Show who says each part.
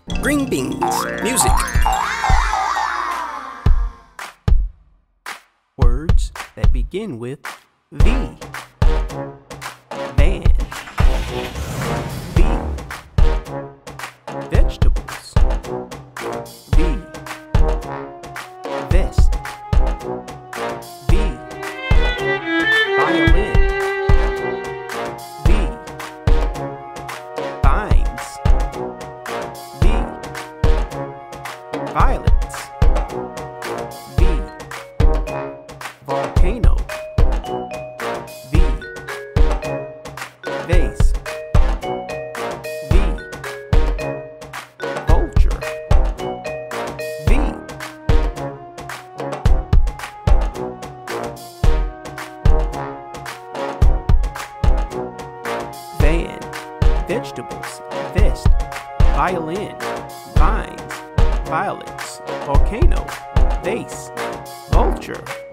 Speaker 1: Green beans. Music. Words that begin with V. Van. V. Vegetables. V. Vest. V. Violin. V. Vines. V. Violets. V. Volcano. V. Vase. V. Vulture. V. Van. Vegetables. Vest. Violin. Vines. Violets. Volcano. Vase. Vulture.